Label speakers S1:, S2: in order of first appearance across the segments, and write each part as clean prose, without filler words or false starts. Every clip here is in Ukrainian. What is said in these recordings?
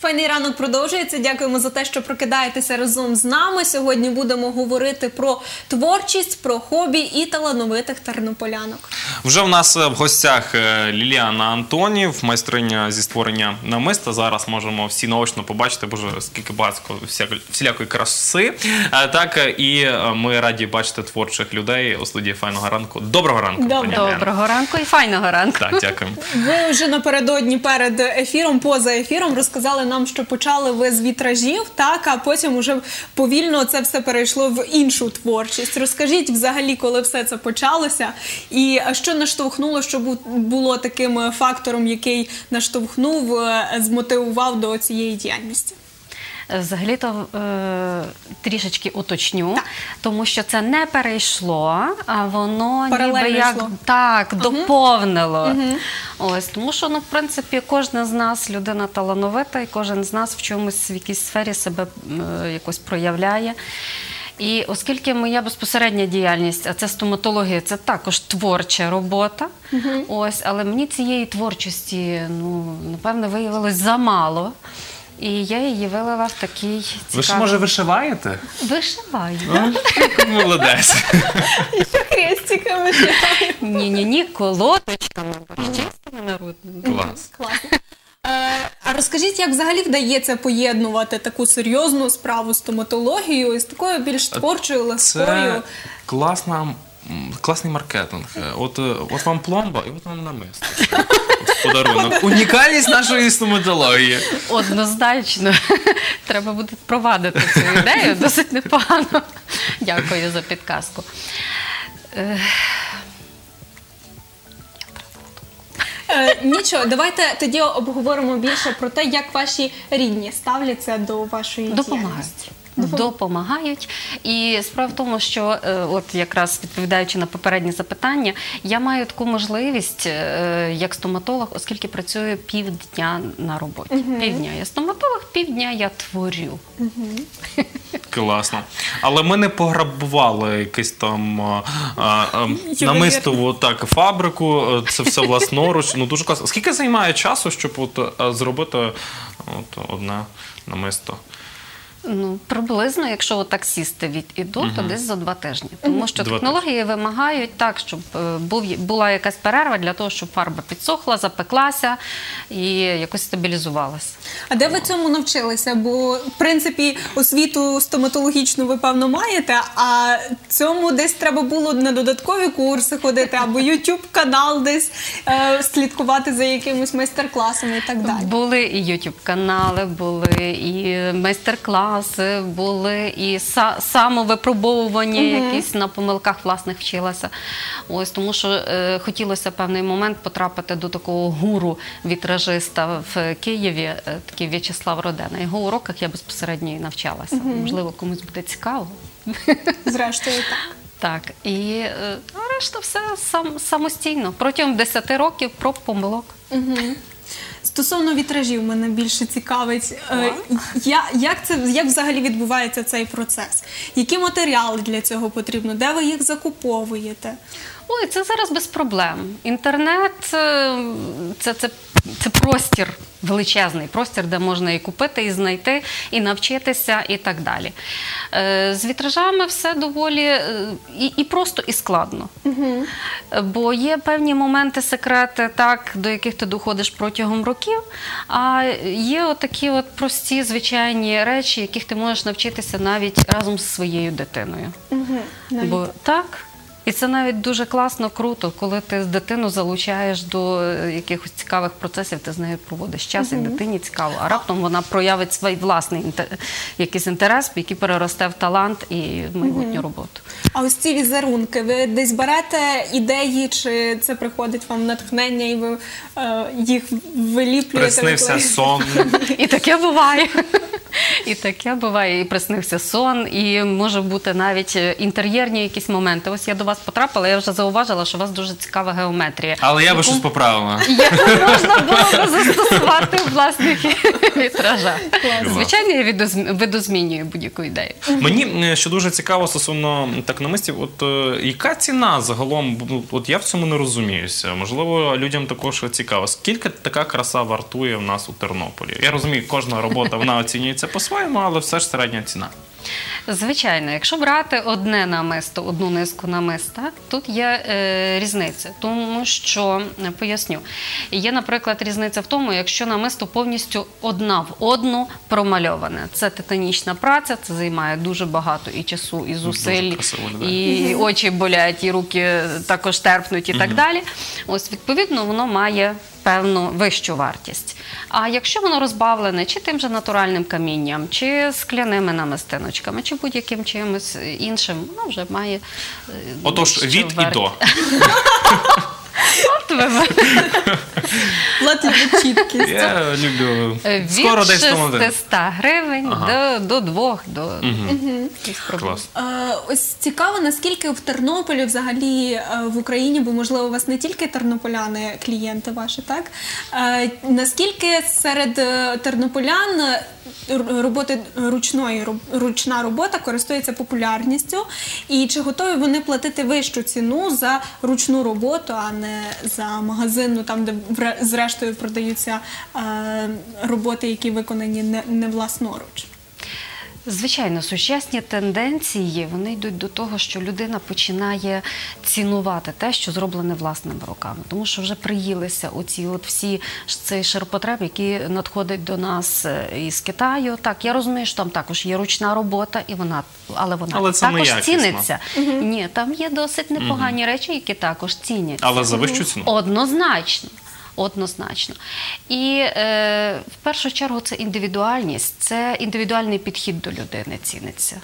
S1: Файний ранок продовжується. Дякуємо за те, що прокидаєтеся разом з нами. Сьогодні будемо говорити про творчість, про хобі і талановитих тернополянок.
S2: Вже в нас в гостях Ліліана Антонів, майстриня зі створення намиста. Зараз можемо всі наочно побачити, боже, скільки багато всілякої краси. Так, і ми раді бачити творчих людей у студії Файного ранку. Доброго ранку, пані Ліліана.
S3: Доброго ранку і файного ранку.
S2: Так, дякую.
S1: Ви вже напередодні перед ефіром, поза ефіром розказали нам, що почали ви з вітражів, так, а потім уже повільно це все перейшло в іншу творчість. Розкажіть взагалі, коли все це почалося, і що наштовхнуло, що було таким фактором, який наштовхнув, змотивував до цієї діяльності?
S3: Взагалі-то трішечки уточню, тому що це не перейшло, а воно ніби як так, доповнило. Ось, тому що, в принципі, кожна з нас людина талановита, і кожен з нас в чомусь, в якійсь сфері себе якось проявляє. І оскільки моя безпосередня діяльність, а це стоматологія, це також творча робота, ось, але мені цієї творчості, напевно, виявилось замало. І я її вилила в такий цікавий...
S2: Ви ж, може, вишиваєте?
S3: Вишиваю.
S2: Молодець.
S1: І ще хрестиками вишиваю.
S3: Ні, колоточками, борщистими народними.
S2: Клас.
S1: Класно. А розкажіть, як взагалі вдається поєднувати таку серйозну справу стоматологію з такою більш творчою, легкою?
S2: Це класний маркетинг. От вам пломба, і от вам намисто. Подарунок. Унікальність нашої стоматології.
S3: Однозначно. Треба буде впровадити цю ідею. Досить непогано. Дякую за підказку.
S1: Нічого, давайте тоді обговоримо більше про те, як ваші рідні ставляться до вашої діяльності.
S3: Допомагають. І справа в тому, що, от якраз відповідаючи на попередні запитання, я маю таку можливість, як стоматолог, оскільки працюю півдня на роботі. Півдня я стоматолог, півдня я творю.
S2: Класно. Але ми не пограбували якусь там намистову фабрику, це все власноруч. Дуже класно. Скільки займає часу, щоб зробити одне намисто?
S3: Приблизно, якщо так сісти від і до, то десь за 2 тижні. Тому що технології вимагають так, щоб була якась перерва для того, щоб фарба підсохла, запеклася і якось стабілізувалася.
S1: А де ви цьому навчилися? Бо, в принципі, освіту стоматологічну ви, певно, маєте, а цьому десь треба було на додаткові курси ходити, або YouTube-канал десь слідкувати за якимось майстер-класами і так далі.
S3: Були і YouTube-канали, були і майстер-класи, були і самовипробовування, якісь на помилках власних вчилася. Ось, тому що хотілося певний момент потрапити до такого гуру-вітражиста в Києві, такий В'ячеслав Роден. На його уроках я безпосередньо і навчалася. Можливо, комусь буде цікаво.
S1: Зрештою, так.
S3: Так, і решта все самостійно. Протягом 10 років проб, помилок.
S1: Стосовно вітражів мене більше цікавить, як взагалі відбувається цей процес? Які матеріали для цього потрібно? Де ви їх закуповуєте?
S3: Ой, це зараз без проблем. Інтернет – це простір, величезний простір, де можна і купити, і знайти, і навчитися, і так далі. З вітражами все доволі і просто, і складно. Бо є певні моменти, секрети, до яких ти доходиш протягом років, а є отакі прості, звичайні речі, яких ти можеш навчитися навіть разом зі своєю дитиною. Бо так. І це навіть дуже класно, круто, коли ти дитину залучаєш до якихось цікавих процесів, ти з нею проводиш час, і дитині цікаво, а раптом вона проявить свій власний якийсь інтерес, який переросте в талант і в майбутню роботу.
S1: А ось ці візерунки, ви десь берете ідеї, чи це приходить вам натхнення, і ви їх виліплюєте?
S2: Приснився сон.
S3: І таке буває. І таке буває, і приснився сон, і може бути навіть інтер'єрні якісь моменти. Ось я до вас потрапила, я вже зауважила, що у вас дуже цікава геометрія.
S2: Але я би щось поправила.
S3: Яку можна було би застосувати в власних вітражах. Звичайно, я видозмінюю будь-яку ідею.
S2: Мені що дуже цікаво стосовно так намистів, яка ціна загалом, от я в цьому не розуміюся. Можливо, людям також цікаво. Скільки така краса вартує в нас у Тернополі? Я розумію, кожна робота, вона оцінюється по-своєму, але все ж середня ціна.
S3: Звичайно, якщо брати одне намисто, одну низку намиста, тут є різниця. Тому що, поясню, є, наприклад, різниця в тому, якщо намисто повністю одна в одну промальоване. Це титанічна праця, це займає дуже багато і часу, і зусиль, і очі болять, і руки також терпнуть і так далі. Ось, відповідно, воно має певну вищу вартість. А якщо воно розбавлене чи тим же натуральним камінням, чи скляними намистиночками, чи будь-яким чимось іншим, воно вже має...
S2: Отож, від і до.
S3: От ви.
S1: Влад любить чіткість.
S2: Я люблю. Скоро десь тому.
S3: Від 600 гривень до 2.
S2: Клас.
S1: Ось цікаво, наскільки в Тернополі взагалі в Україні, бо, можливо, у вас не тільки тернополяни, клієнти ваші, так? Наскільки серед тернополян ручна робота користується популярністю, і чи готові вони платити вищу ціну за ручну роботу, а не за магазинну, там, де зрештою продаються роботи, які виконані не власноруч?
S3: Звичайно, сучасні тенденції, вони йдуть до того, що людина починає цінувати те, що зроблене власними руками. Тому що вже приїлися оці всі цей ширпотреб, який надходить до нас із Китаю. Так, я розумію, що там також є ручна робота, але вона також ціниться. Ні, там є досить непогані речі, які також ціняться.
S2: Але за вищу ціну?
S3: Однозначно. Однозначно. І в першу чергу це індивідуальність, це індивідуальний підхід до людини ціниться.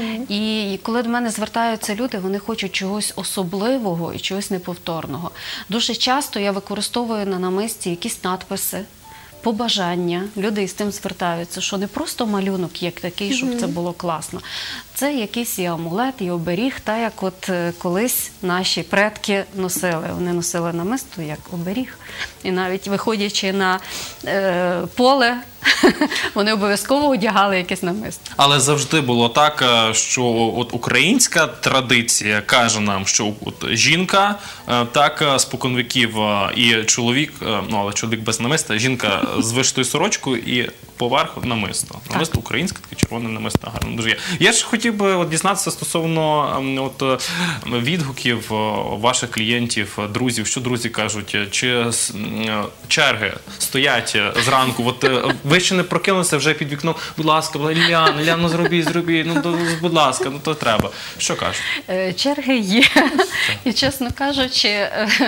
S3: І коли до мене звертаються люди, вони хочуть чогось особливого і чогось неповторного. Дуже часто я використовую на намисті якісь надписи, побажання. Люди із тим звертаються, що не просто малюнок як такий, щоб це було класно. Це якийсь і амулет, і оберіг, так як от колись наші предки носили. Вони носили намисто як оберіг. І навіть виходячи на поле, вони обов'язково одягали якесь намисто.
S2: Але завжди було так, що от українська традиція каже нам, що от жінка так споконвіків і чоловік, але чоловік без намиста, жінка з вишитою сорочкою і поверх намисто. Намисто українське, таке червоне намисто, гарно дуже є. Я ж хотів би дізнатися стосовно відгуків ваших клієнтів, друзів. Що друзі кажуть? Чи черги стоять зранку? От ви ще не прокинулися вже під вікном. Будь ласка, Ліляно, зробіть, будь ласка, то треба. Що кажуть?
S3: Черги є. І, чесно кажучи,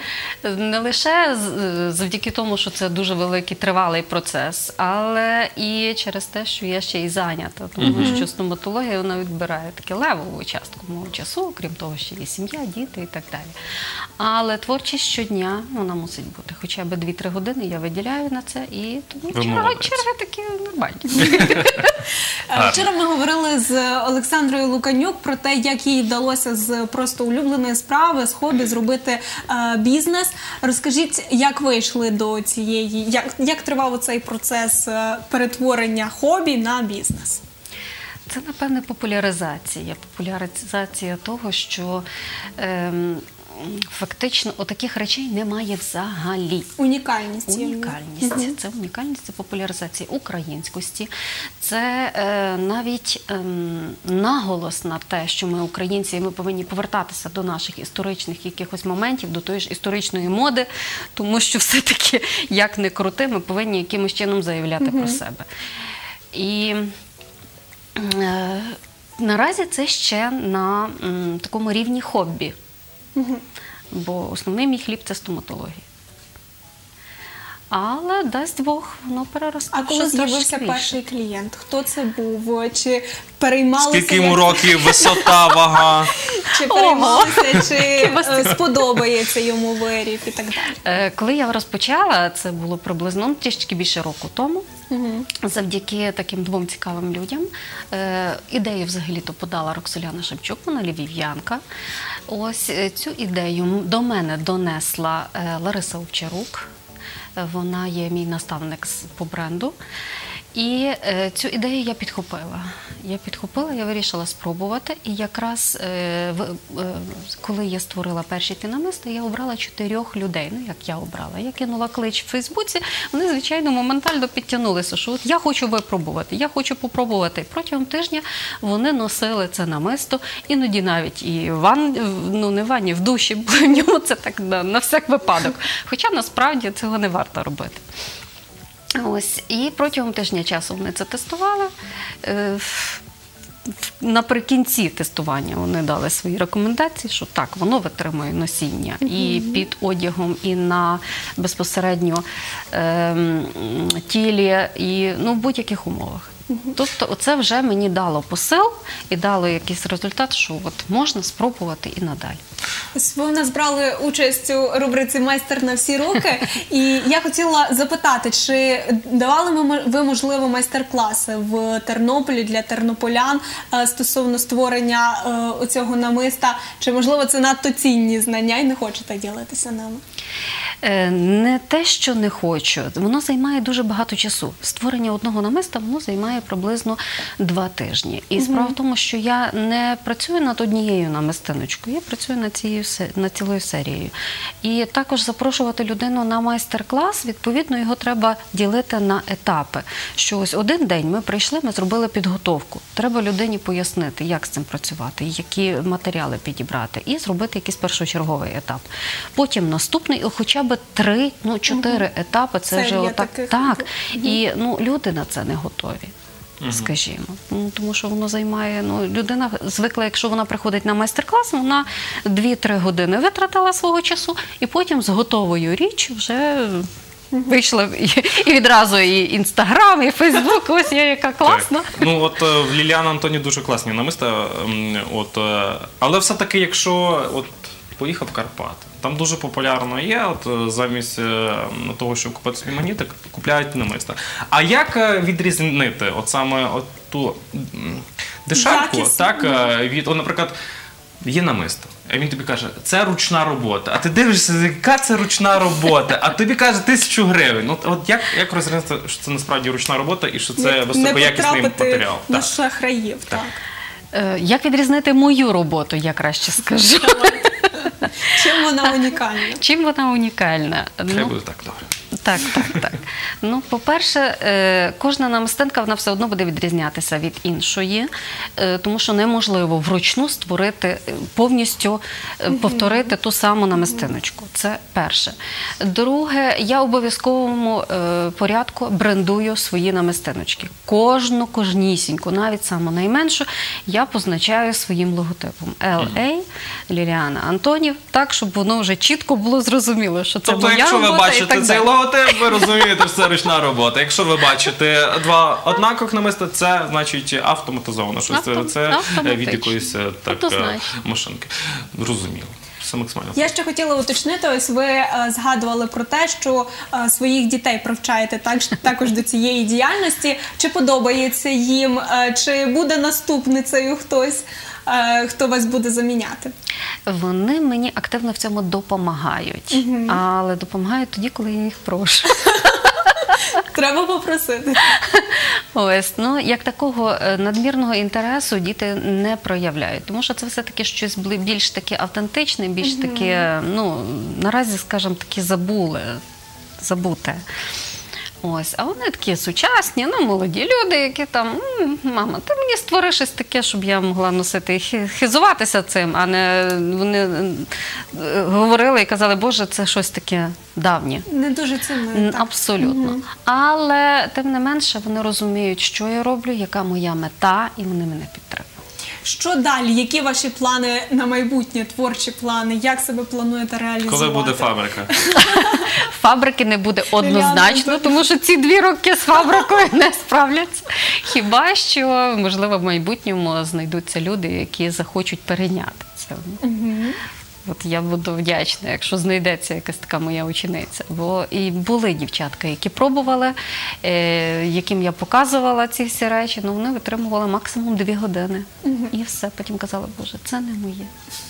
S3: не лише завдяки тому, що це дуже великий тривалий процес, але і через те, що я ще й зайнята. Тому що стоматологія, вона відбирає таку левову частку мого часу, крім того, що є сім'я, діти і так далі. Але творчість щодня, вона мусить бути. Хоча б 2-3 години я виділяю на це, і тому черги такі нормальні.
S1: Вчора ми говорили з Олександрою Луканюк про те, як їй вдалося з просто улюбленої справи, з хобі зробити бізнес. Розкажіть, як ви йшли до цієї, як тривав цей процес перетворення хобі на бізнес?
S3: Це, напевне, популяризація. Популяризація того, що фактично таких речей немає взагалі.
S1: Унікальність.
S3: Унікальність. Це унікальність, це популяризація українськості. Це навіть наголос на те, що ми українці, і ми повинні повертатися до наших історичних якихось моментів, до тої ж історичної моди, тому що все-таки, як не крути, ми повинні якимось чином заявляти про себе. І наразі це ще на такому рівні хобі. Бо основний мій хліб – це стоматологія. Але, дасть Бог, воно переросте.
S1: А коли з'явився перший клієнт? Хто це був? Чи переймалися?
S2: Скільки йому років, висота, вага?
S1: Чи переймалися, чи сподобається йому виріб і так далі?
S3: Коли я розпочала, це було приблизно трішки більше року тому, завдяки таким двом цікавим людям. Ідею взагалі-то подала Роксоляна Шевчук, вона львів'янка. Ось цю ідею до мене донесла Лариса Овчарук. Вона є мій наставник по бренду. І цю ідею я підхопила. Я вирішила спробувати. І якраз коли я створила перші ті намиста, я обрала 4 людей. Ну, як я обрала. Я кинула клич в Фейсбуці, вони, звичайно, моментально підтягнулися, що от я хочу випробувати, я хочу попробувати. Протягом тижня вони носили це намисто, іноді навіть і не в ванні, в душі, бо в ньому це так на всяк випадок. Хоча насправді цього не варто робити. Ось, і протягом тижня часу вони це тестували. Наприкінці тестування вони дали свої рекомендації, що так, воно витримує носіння і під одягом, і на безпосередньо тілі, і в будь-яких умовах. Тобто це вже мені дало посил і дало якийсь результат, що от можна спробувати і надалі.
S1: Ось ви у нас брали участь у рубриці «Майстер на всі руки». І я хотіла запитати, чи давали ви, можливо, майстер-класи в Тернополі для тернополян стосовно створення оцього намиста? Чи, можливо, це надто цінні знання і не хочете ділитися ними?
S3: Не те, що не хочу. Воно займає дуже багато часу. Створення одного намиста, воно займає приблизно 2 тижні. І справа в тому, що я не працюю над однією намистиночкою, я працюю над цілою серією. І також запрошувати людину на майстер-клас, відповідно, його треба ділити на етапи. Що ось один день ми прийшли, ми зробили підготовку. Треба людині пояснити, як з цим працювати, які матеріали підібрати, і зробити якийсь першочерговий етап. Потім наступний, хоча б 3-4 етапи, це вже отак. Так. І люди на це не готові, скажімо. Тому що воно займає, людина звикла, якщо вона приходить на майстер-клас, вона 2-3 години витратила свого часу, і потім з готовою річчю вже вийшла і відразу і Інстаграм, і Фейсбук, ось я яка класна.
S2: От в Ліліани Антонів дуже класні намиста, але все-таки, якщо поїхав в Карпати, там дуже популярно є, замість того, щоб купити собі магнітик, купляють намиста. А як відрізнити саме ту дешевку, від, наприклад, є намисто, а він тобі каже, це ручна робота, а ти дивишся, яка це ручна робота, а тобі каже 1000 гривень. Як розрізнити, що це насправді ручна робота і що це високоякісний матеріал?
S1: Не потрапити на шахраїв, так.
S3: Як відрізнити мою роботу, я краще скажу.
S1: Чим вона унікальна?
S3: Чим вона унікальна?
S2: Хай буде так, добре.
S3: Так. По-перше, кожна намистинка, вона все одно буде відрізнятися від іншої, тому що неможливо вручну створити, повністю повторити ту саму намистиночку. Це перше. Друге, я в обов'язковому порядку брендую свої намистиночки. Кожнісіньку, навіть саму найменшу, я позначаю своїм логотипом. LA, Ліліана Антонів, так, щоб воно вже чітко було зрозуміло, що це моя робота і так далі.
S2: Тобто, якщо ви бачите цей логотип, ви розумієте, що це ручна робота. Якщо ви бачите 2 однакових намиста, це, значить, автоматизовано. Це від якоїсь машинки. Зрозуміло.
S1: Я ще хотіла уточнити, ось ви згадували про те, що своїх дітей привчаєте також до цієї діяльності. Чи подобається їм, чи буде наступницею хтось, хто вас буде заміняти?
S3: Вони мені активно в цьому допомагають, але допомагають тоді, коли я їх прошу.
S1: Треба попросити.
S3: Ось, як такого надмірного інтересу діти не проявляють, тому що це все-таки щось більш таке автентичне, більш таке, наразі, скажімо, таке забуте. Ось, а вони такі сучасні, молоді люди, які там, мама, ти мені створи щось таке, щоб я могла носити і хизуватися цим, а не вони говорили і казали, Боже, це щось таке давнє.
S1: Не дуже цінно.
S3: Абсолютно. Але, тим не менше, вони розуміють, що я роблю, яка моя мета, і вони мене підтримують.
S1: Що далі? Які ваші плани на майбутнє, творчі плани? Як себе плануєте реалізувати?
S2: Коли буде фабрика?
S3: Фабрики не буде однозначно, тому що ці 2 роки з фабрикою не справляться. Хіба що, можливо, в майбутньому знайдуться люди, які захочуть перейняти це. От я буду вдячна, якщо знайдеться якась така моя учениця. Бо і були дівчатка, які пробували, яким я показувала ці всі речі, ну вони витримували максимум 2 години. І все, потім казали, Боже, це не моє.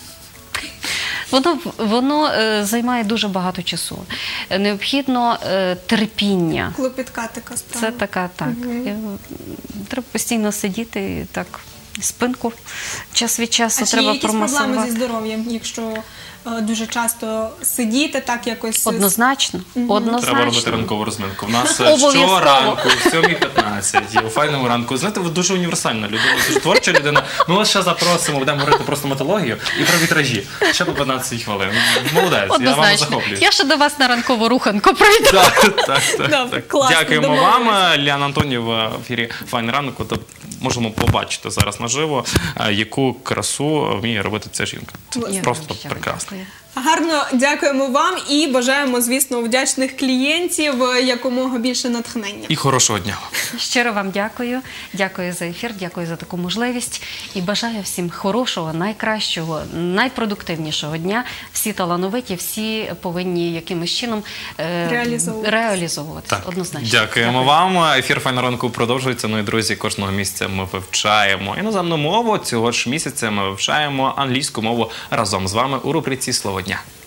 S3: Воно займає дуже багато часу. Необхідно терпіння.
S1: Клопітка така справа.
S3: Це така, так. Треба постійно сидіти і так, спинку час від часу
S1: А
S3: треба
S1: чи є якісь проблеми
S3: промасувати.
S1: зі здоров'ям, якщо дуже часто сидіти, так якось...
S3: Однозначно. Однозначно.
S2: Треба робити ранкову розминку. У нас
S3: Обов'язково.
S2: щоранку, в 7:15, у файному ранку. Знаєте, ви дуже універсальна людина, дуже творча людина. Ми вас ще запросимо, будемо говорити про стоматологію і про вітражі. Ще по 15 хвилин. Молодець, я вам
S3: Однозначно.
S2: захоплююсь.
S3: Я ще до вас на ранкову руханку прийду.
S1: Добре, класно,
S2: Дякуємо
S1: домовились.
S2: вам. Ліліана Антонів в ефірі «Файний ранок». От можемо побачити зараз наживо, яку красу вміє робити ця жінка. Це
S3: Я
S2: просто
S3: вам щиро
S2: прекрасно.
S3: дякую.
S1: Гарно дякуємо вам і бажаємо, звісно, вдячних клієнтів, якомога більше натхнення.
S2: І хорошого дня.
S3: Щиро вам дякую. Дякую за ефір, дякую за таку можливість. І бажаю всім хорошого, найкращого, найпродуктивнішого дня. Всі талановиті, всі повинні якимось чином реалізовуватися. Однозначно.
S2: Дякуємо вам. Ефір «Файного ранку» продовжується. Ну і, друзі, кожного місяця ми вивчаємо іноземну мову. Цього ж місяця ми вивчаємо англійську мову разом з вами у рубриці «Слово дня».